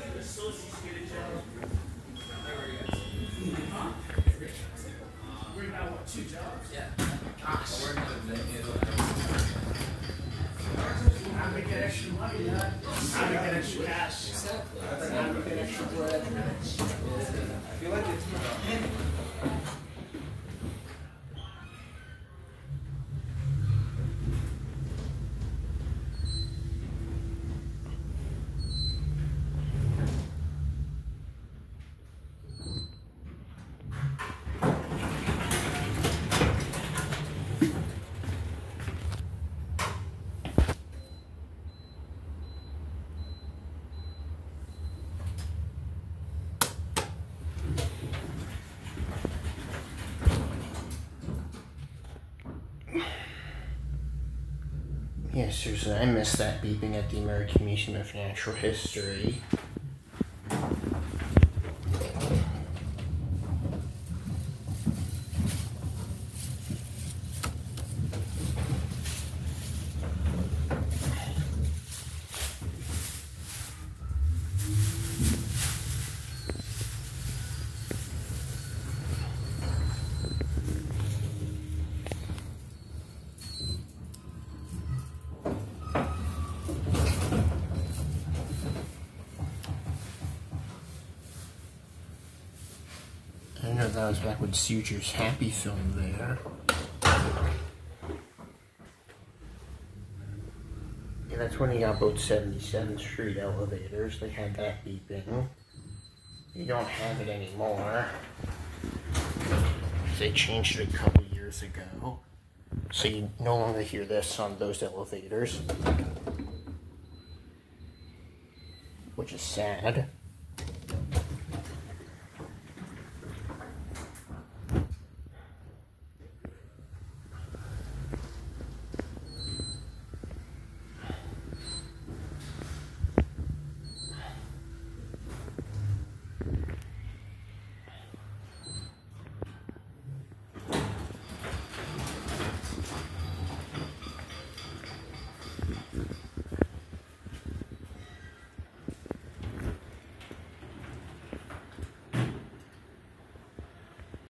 Yeah, seriously, I missed that beeping at the American Museum of Natural History. I know that was back when Suture's Happy filmed there. Yeah, that's when he got both 77th Street elevators. They had that beeping. You don't have it anymore. They changed it a couple years ago. So you no longer hear this on those elevators. Which is sad.